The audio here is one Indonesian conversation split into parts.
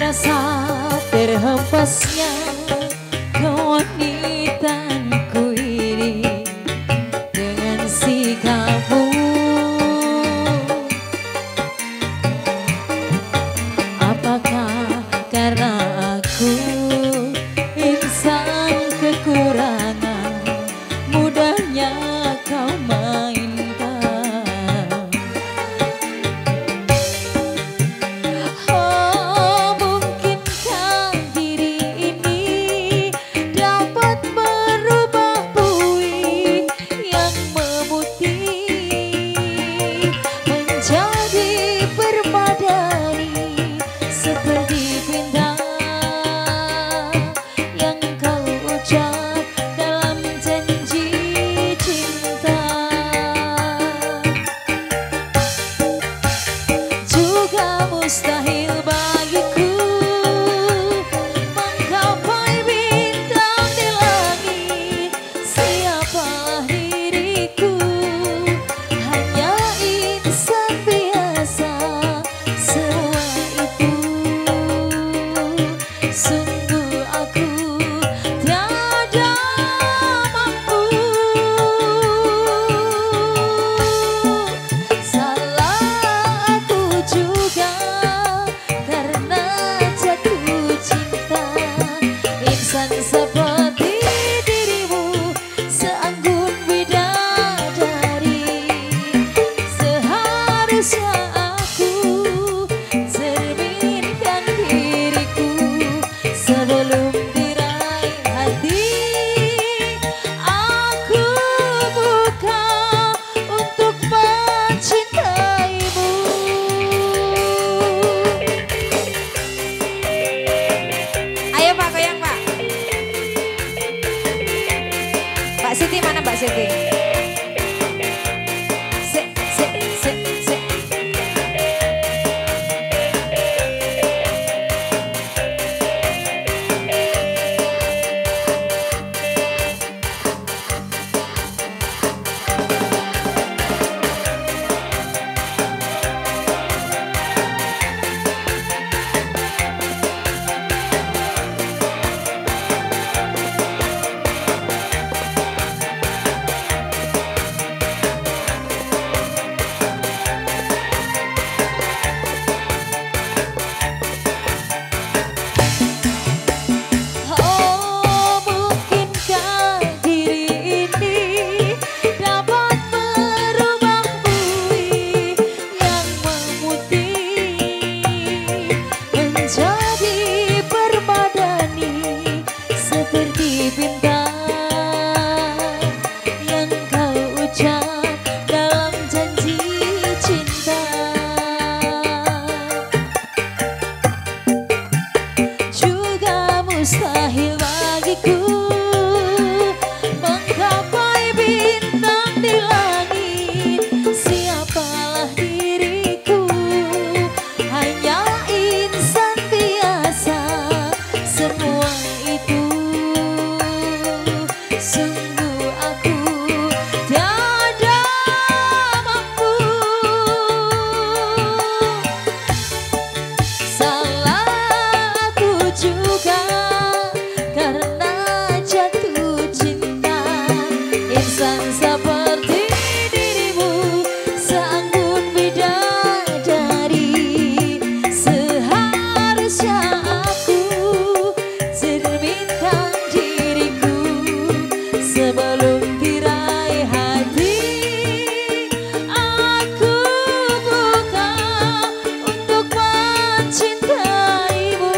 Rasa terhempasnya kewanitanku ini dengan sikapmu. Apakah karena aku insan kekurangan, mudahnya kau mainkan. Oh, mungkinkah diri ini dapat merubah bui yang memutih menjadi permadani seperti bintang yang kau ucap dalam janji cinta. Juga mustahil bagiku menggapai bintang di langit. Siapalah diriku, hanya insan biasa. Semua itu sungguh aku tiada mampu. Salah aku juga karena jatuh cinta. Insan seperti dirimu seanggun bidadari. Seharusnya aku cerminkan diriku sebelum diraih hati. Aku buka untuk mencintaimu. Ayo Pak, goyang Pak. Mbak Siti mana Mbak Siti? Sik, sik, sik, sik. Oh, mungkinkah diri ini dapat merubah bui yang memutih menjadi permadani seperti bintang yang kau ucap dalam janji cinta. Juga mustahil bagiku menggapai bintang di langit. Siapalah diriku, hanya insan biasa. Semua itu sungguh aku tiada mampu. Salah aku juga karena jatuh cinta. Insan seperti dirimu seanggun bidadari. Seharusnya aku cerminkan diriku sebelum diraih hati. Aku buka untuk mencintaimu.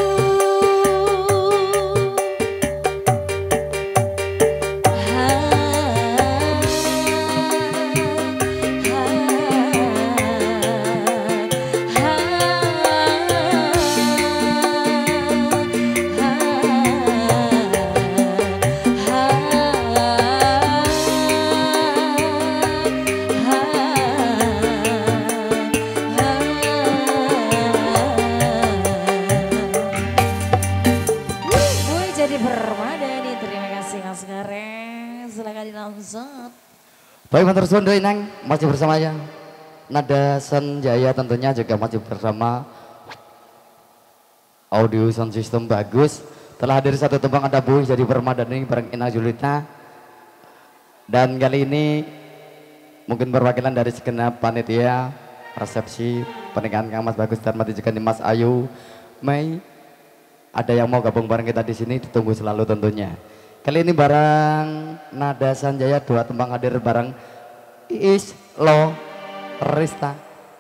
Baik, matur suwun Inang, masih bersama ya. Nada Senjaya tentunya juga masih bersama audio sound system bagus. Telah hadir satu tembang ada Bu jadi Permadani bareng Ina Julita. Dan kali ini mungkin perwakilan dari segenap panitia resepsi pernikahan Kang Mas Bagus dan mati juga Mas Ayu Mei. Ada yang mau gabung bareng kita di sini, ditunggu selalu tentunya. Kali ini bareng Nada Sanjaya, dua tembang hadir bareng Iis Lo Rista.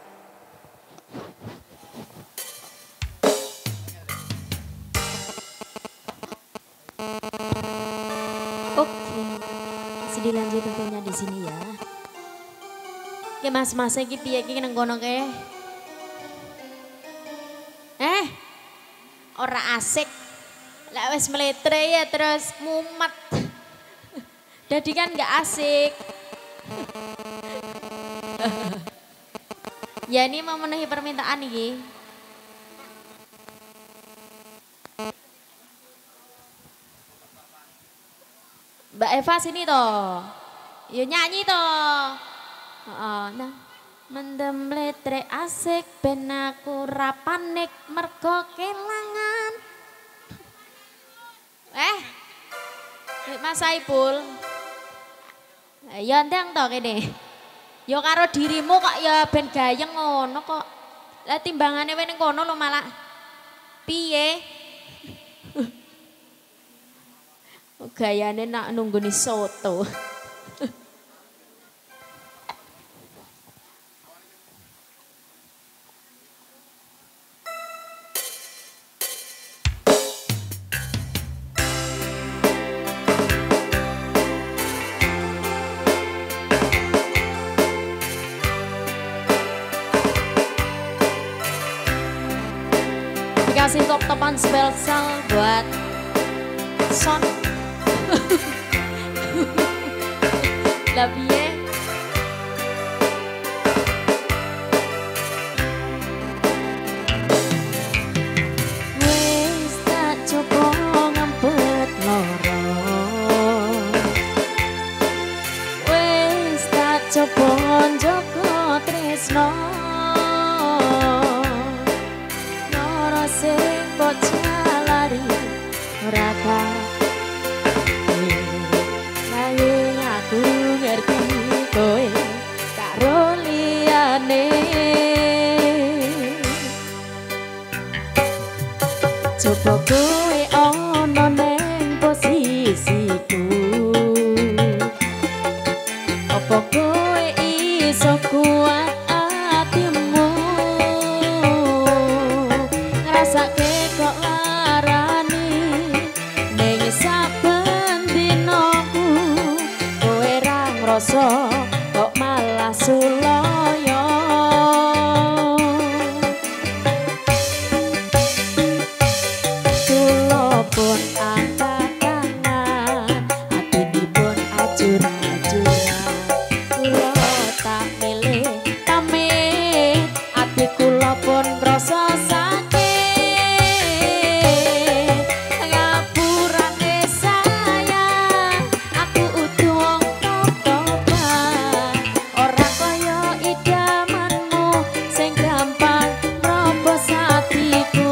Oke, masih dilanjut tentunya di sini ya. Oke mas iki piye iki nang kono ke? Ora asik. Lah wis meletre ya terus mumet. Jadi kan nggak asik. Ya ini memenuhi permintaan iki. Mbak Eva sini toh. Ya nyanyi toh. Nah, mendem letre asik ben aku ra panik mergo kelangan. Mas Saipul. Ya ndang toh kene. Ya karo dirimu kok ya ben gayeng ngono kok. Lah timbangane wene kono lho malah piye? Gayane nak nungguni soto. Dikasih top-topan spesial buat Son. Lah piye? Wis tak coba ngempet loro. Wis tak coba njogo tresno. Loro sing bocah lari ora aku ngerti kowe karo liyane. Coba kowe ono neng posisiku, apa kowe iso kuat atimu ngrasake kok larani ning saben dinoku. Kok malah suloyo. Kulo pun angkat tangan, hati dipun ajur-ajuran. Kulo tak milih pamit, hati kulo pun ngrasa sakit. Ngapurane sayang, aku utuh wong ora kaya idamanmu sing gampang robos hatiku.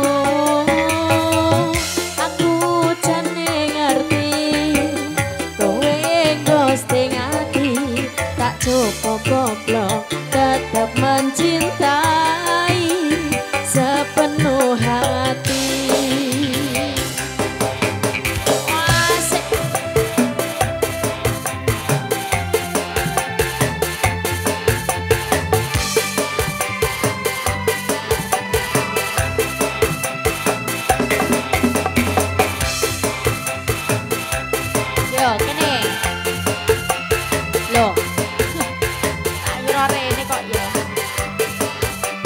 Aku jane ngerti kowe ghosting hati, tak cukup goblok tetap mencintai sepenuh hati. Yo, kene. Loh. Tak kira rene kok ya.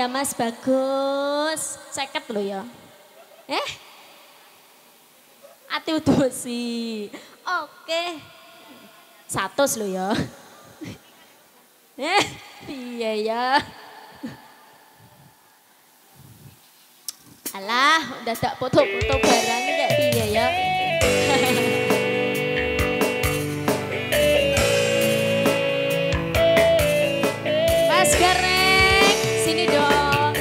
ya Mas bagus. 50 lho ya. Ati udosi. Oke. 100 lho ya. Iya ya. Alah, udah tak foto-foto barang kayak piye ya. Mas Gareng, sini dong.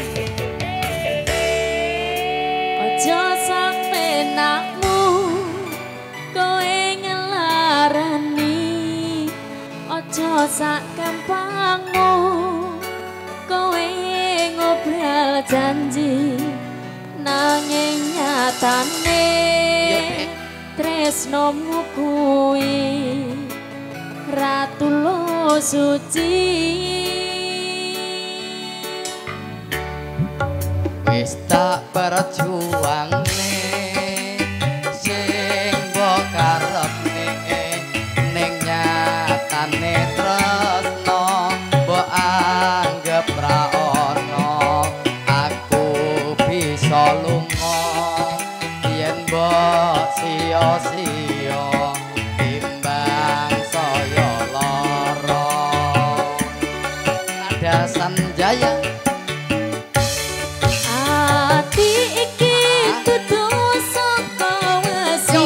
Ojo sampe nakmu kowe ngelarani, ojo sak gampangmu kowe ngobrol janji. Nanging nyatane tresnomu kuwi ratu lo suci. Wis tak perjuangne sing mbok karepne ning nyatane tresno mbok anggap ra ono. Aku bisa lunga yen mbok sia-sia timbang saya lara. Ada sanjaya Ati iki kudu saka wesi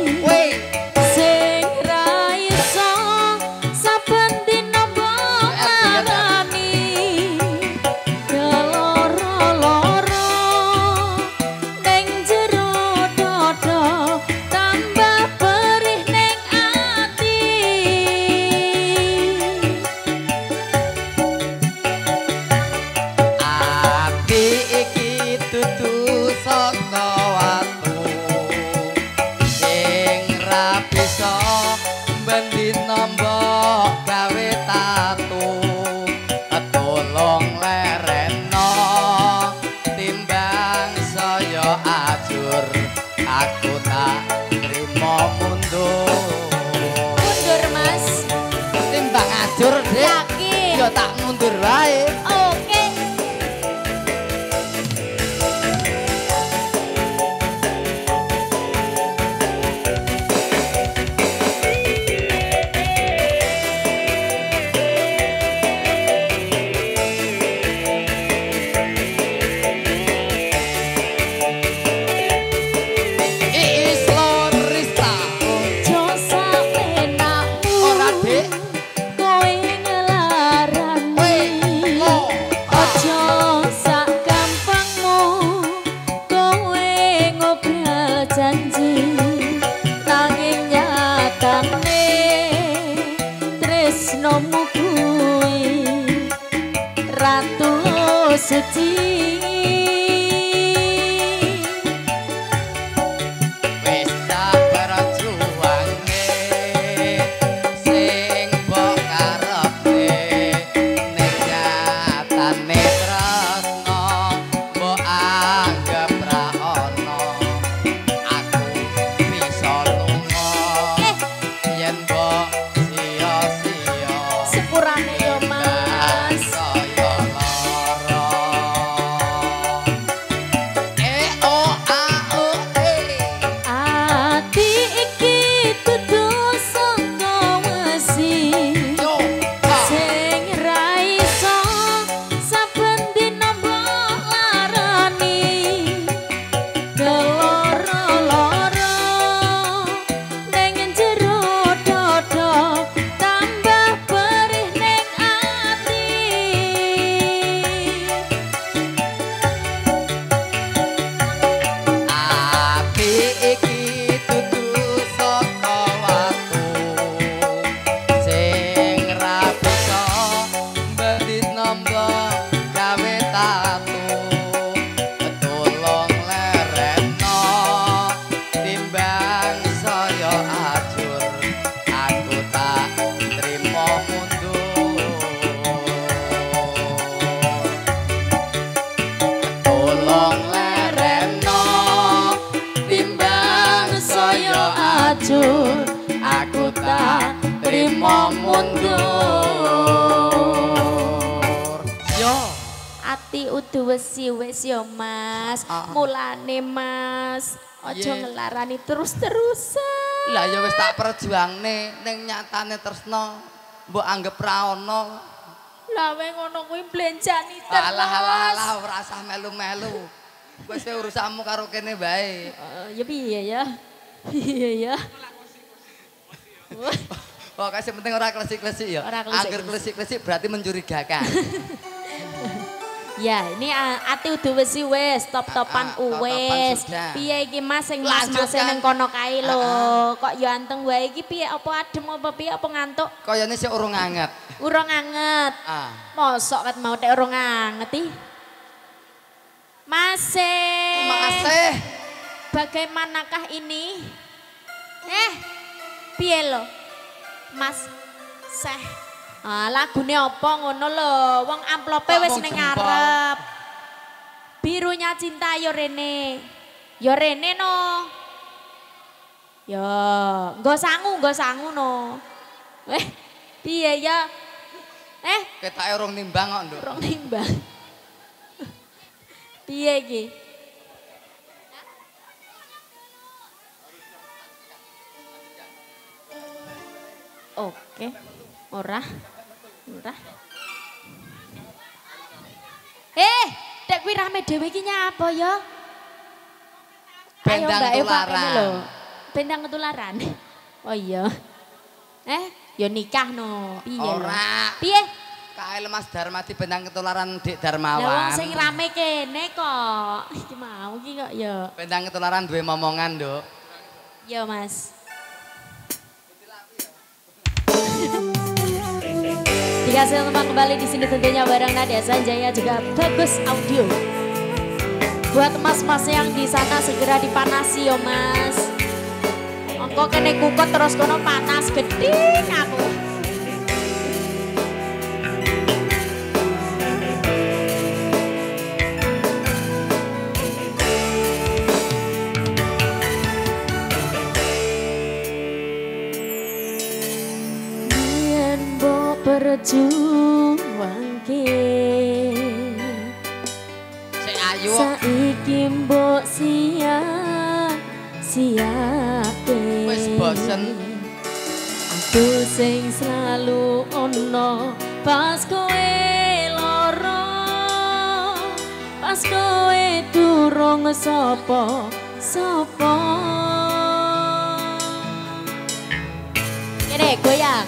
sing ra iso saben dina mbok ngarani. Keloro-loro ning jero dada tambah perih ning ati. ati iki dudu saka watu sing ra bisa bendina mbok gawe tatu. Tolong lereno timbang saya ajur, aku tak trimo mundur. Mundur Mas. Timbang ajur dek Yakin? ya tak mundur wae. Oke. Iis Lorista Ojo sampe nakmu ora dek kowe ngelarani. Ojo sak gampangmu kowe ngobrol janji. Nanging nyatane tresnomu kuwi ratu lo suci. wis tak perjuangne sing mbok karepne ning nyatane tresno mbok anggap ra ono. Aku bisa lunga yen mbok sia-sia Sepurane yo Mas. saya lara. O A O E Ati iki dudu saka wesi yo sing ra iso saben dina mbok larani. Keloro-loro ning jero dada tambah perih ning ati. ati iki dudu saka watu sing ra bisa bendina mbok gawe tatu. Tolong lereno timbang saya ajur, aku tak trimo mundur. Tolong lereno timbang saya ajur, aku tak trimo mundur. Yo Ati ati udu wis ya Mas. Mulane Mas, aja ngelarani terus-terusan. Lah ya wis tak perjuangne ning nyatane tresno mbok anggap ra ono. Lah we ngono kuwi blenjani terus. Alah ora usah melu-melu. Wis urusanmu karo kene bae. Ya piye ya? Piye ya? Oh, kasih penting ora klesik-klesik ya. Angger klesik-klesik berarti mencurigakan. Ya, ini ati udah wis top-topan wis. Piye iki Mas sing mas-mas ning kono kae lho. Kok ya anteng wae iki piye apa adem apa piye apa ngantuk? Kayane sik urung anget. Urung anget. Mosok ket mau tek urung anget iki. Masih. Bagaimanakah ini? Piye lho? Mas Seh. Lagune apa ngono lho, wong amplope wis ning ngarep. Birunya cinta yo rene. Yo rene no. Yo, nggo sangu no. Piye ya? Ketake urung nimbang kok, Nduk. Urung nimbang. Piye iki? Oke, ora. Dek kuwi rame dhewe iki nyapa ya? Bendang ketularan. Bendang ketularan. Oh iya. Ya nikah no. Piye? Ora. Piye? Kae Mas Darmadi bendang ketularan Dik Darmawan. Lah wong sing rame kene kok. Iki mau iki kok ya. Bendang ketularan duwe momongan, Nduk. Ya, Mas. Dikasih teman kembali di sini tentunya bareng Nadia Sanjaya juga Bagus Audio. Buat mas-mas yang di sana segera dipanasi yo Mas. Engko kene kukut terus kono panas gede aku. Perjuangke Sik ayu saiki mbok sia-siake wis bosen aku sing selalu ono pas kowe lara pas kowe durung sapa kene goyang.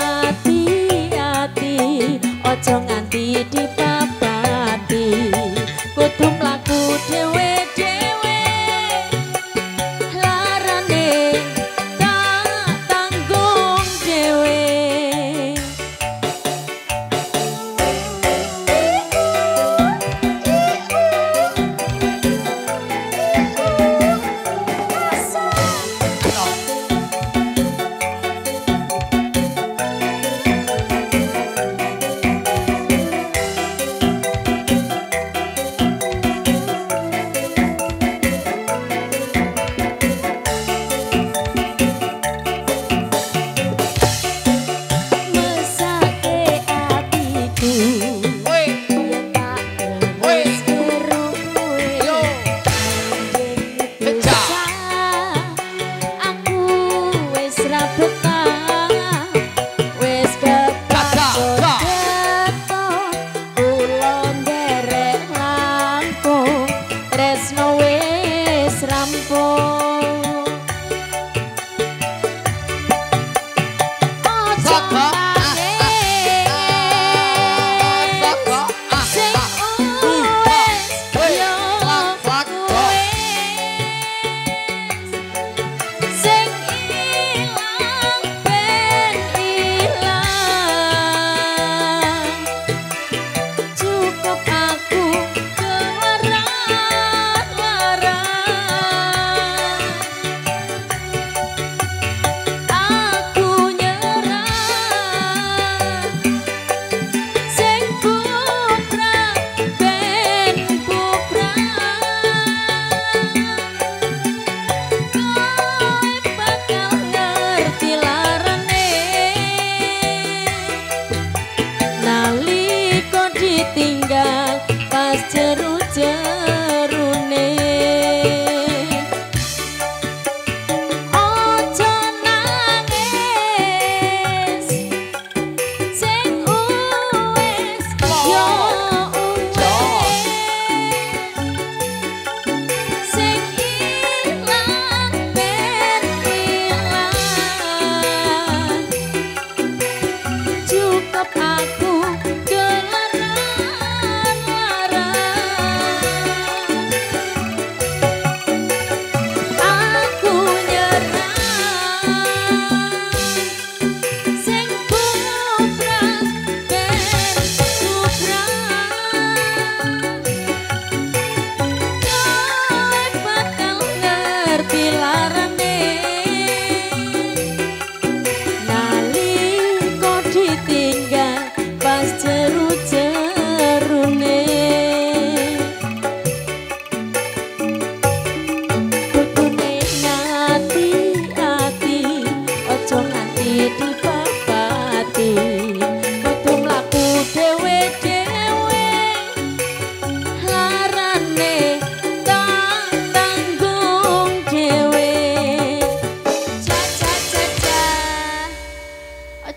Ojo nganti dipapati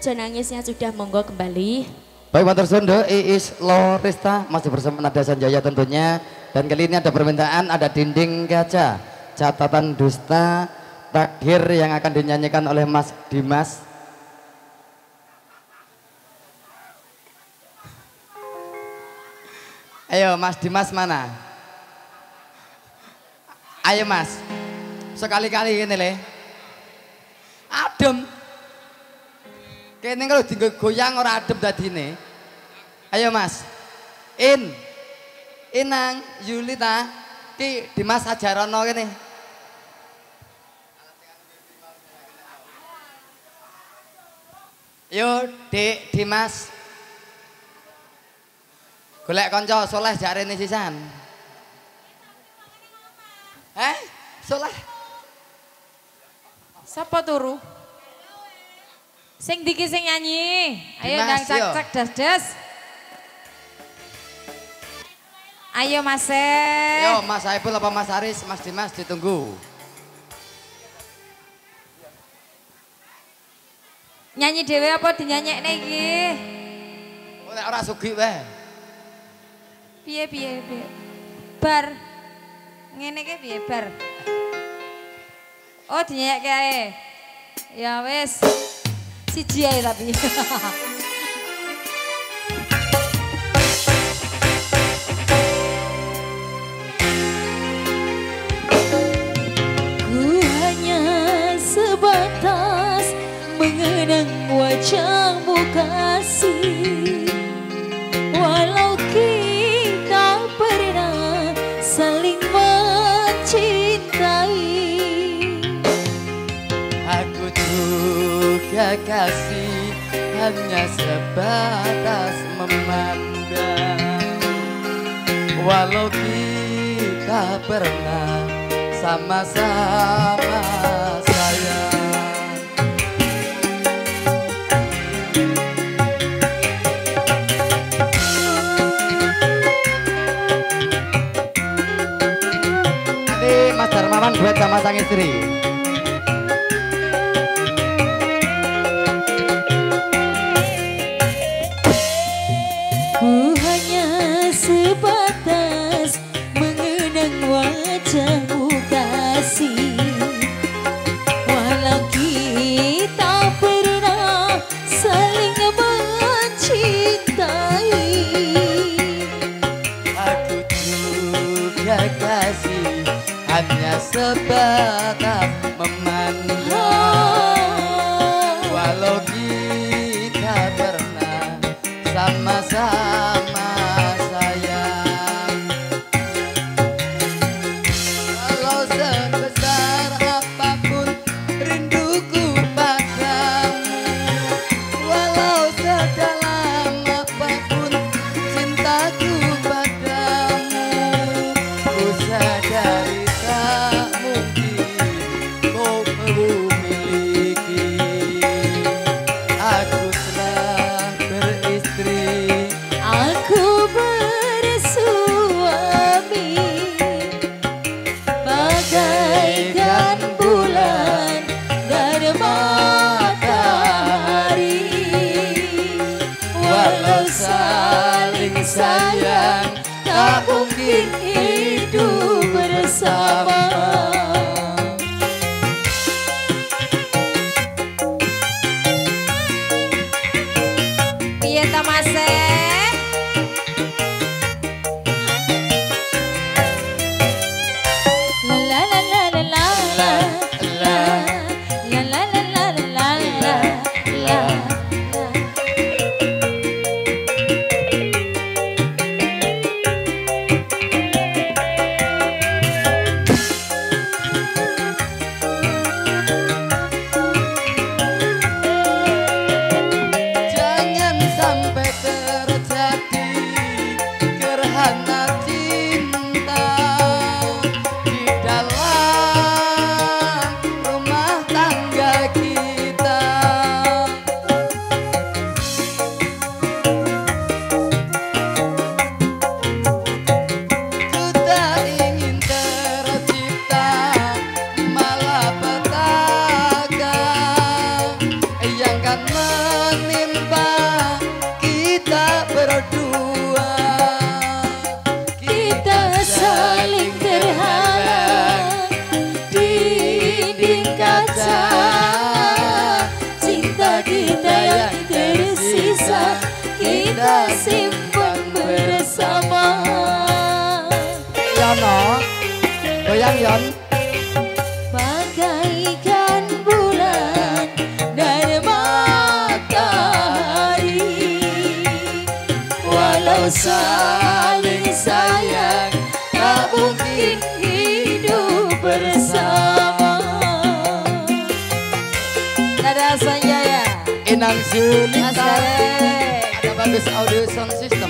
aja nangisnya sudah, monggo kembali. Baik Matur Sundo, Iis Lorista masih bersama Nada Sanjaya tentunya. Dan kali ini ada permintaan, ada dinding kaca, catatan dusta, takdir yang akan dinyanyikan oleh Mas Dimas. Ayo Mas Dimas mana? Ayo Mas, sekali-kali ini le, adem. Kene kalau digoyang ora adem dadine. Ayo Mas, Inang, Yulita, Ki Dimas Ajarono kene. Yo Dik Dimas, golek konco soleh jarene sisan. Soleh. Sapa turu? Sing diki sing nyanyi. Ayo Dimas, ndang cak-cak das-das. Ayo Mas. Yo Mas Saiful apa Mas Aris, Mas Dimas ditunggu. Nyanyi dhewe apa dinyanyekne iki? Ora sugih wae. Piye. Bar. Ngene iki piye bar? Oh dinyanyekke ae. Ya wis. Siji ae tapi. Ku hanya sebatas mengenang wajahmu kasih, walau kita pernah saling mencintai. Aku juga kasih hanya sebatas memandang, walau kita pernah sama-sama sayang. Nanti Mas Darmawan duet sama sang istri. Ku hanya sebatas mengenang wajahmu kasih, walau kita pernah saling mencintai. Aku juga kasih hanya sebatas memandang, walau kita pernah sama-sama sayang. Walau sebesar apapun rinduku padamu, walau sedalam apapun cintaku padamu, ku sadari tak mungkin kau memiliki. Aku telah beristri, Aku bersuami, bagaikan bulan dan matahari, walau saling sayang tak mungkin hidup bersama. Piye ta Mas? La la la la la la la la la la la la la la. Jon. Bagaikan bulan dan matahari, walau saling sayang tak mungkin hidup bersama. Nada Sanjaya, Inang Zulita. Asik. Ada Bagus Audio Sound System.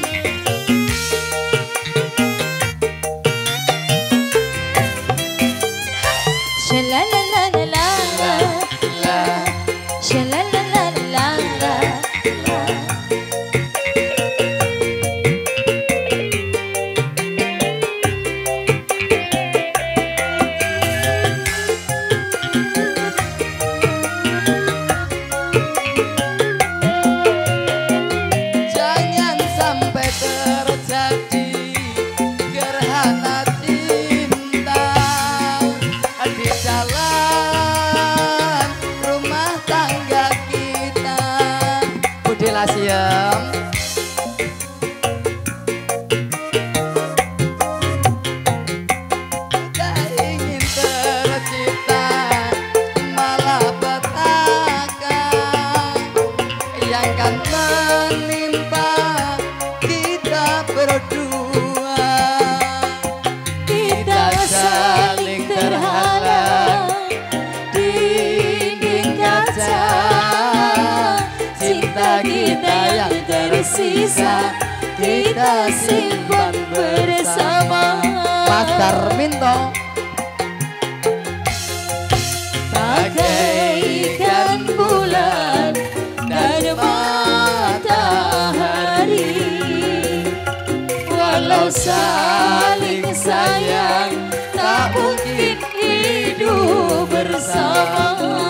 Shalalalalala, shalalalalala. Jangan sampai terjadi gerhana cinta di jalan rumah tangga kita. Budi Lasiem. Tak ingin tercipta malapetaka yang kan menimpa kita berdua. Kita saling terhalang dinding kaca. Cinta kita yang tersisa kita simpan bersama. Mas Darminto. Bagaikan bulan dan matahari, walau saling sayang tak mungkin hidup bersama.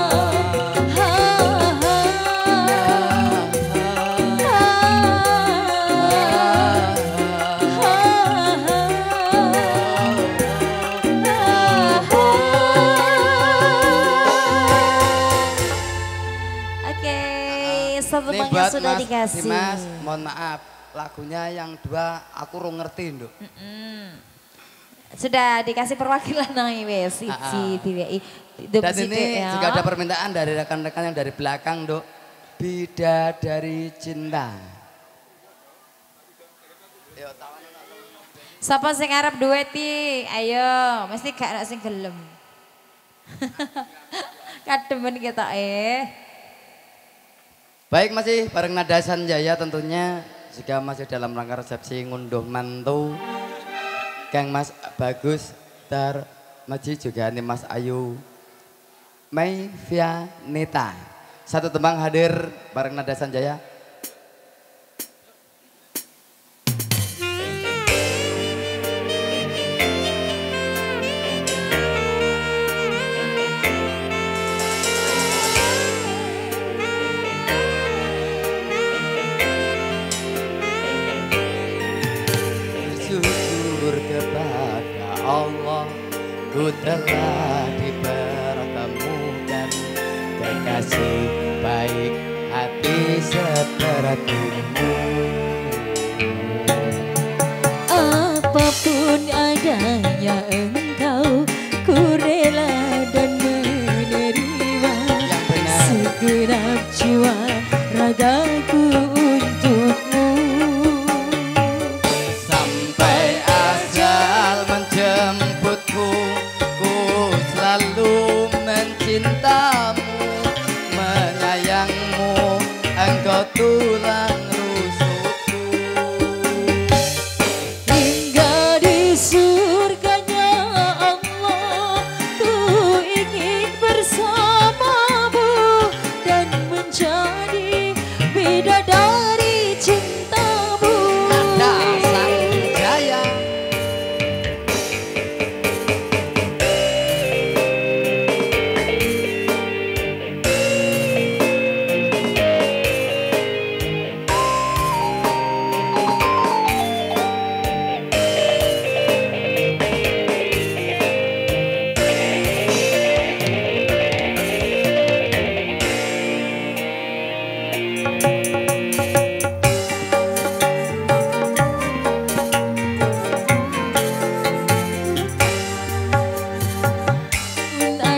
Oke, satu Ini temannya buat sudah Mas dikasih. Dimas, mohon maaf lagunya yang dua aku rung ngerti nduk. Sudah dikasih perwakilan nang wes siji DWI. Dan ini juga ada permintaan dari rekan-rekan yang dari belakang nduk. Bidadari Cinta. Siapa sing arep duet iki? Ayo, mesti gak ada sing gelem. Kademen kita Baik, masih bareng Nada Sanjaya tentunya juga masih dalam rangka resepsi ngunduh mantu Kang Mas Bagus Dar Maji juga nih Mas Ayu Mei Vianeta. Satu tembang hadir bareng Nada Sanjaya. Allah, ku telah dipertemukan kekasih baik hati sepertimu. Apapun adanya engkau, ku rela dan menerima segenap jiwa ragaku untukmu. Sampai ajal menjemputku, ku selalu mencintamu, menyayangmu, engkau tulang rusukku. Hingga di surganya Allah, ku ingin bersamamu dan menjadi bidadari cintamu. Nada Sanjaya.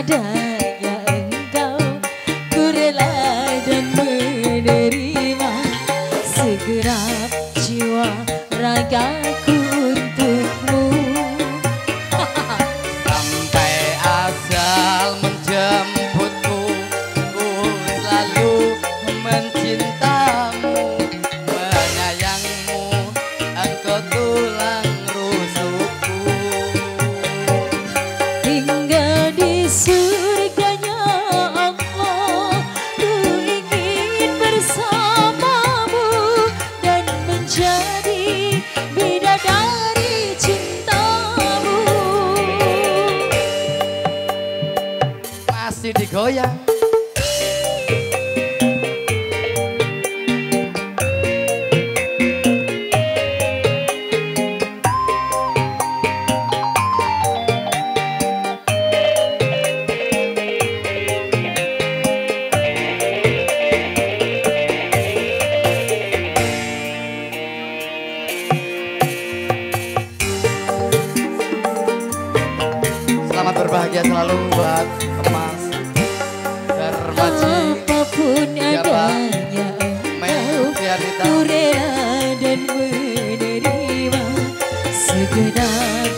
adanya engkau, ku rela dan menerima segenap jiwa ragaku untukmu. Sampai asal menjemputku, ku selalu mencintamu, menyayangmu, engkau tulang rusukku. Hingga di surganya Allah, ku ingin bersamamu dan menjadi bidadari cintamu. Masih digoyang. Selamat berbahagia selalu buat Emas Darmaji, Apapun Siapa? adanya Mei engkau, Fianita. ku rela dan menerima segenap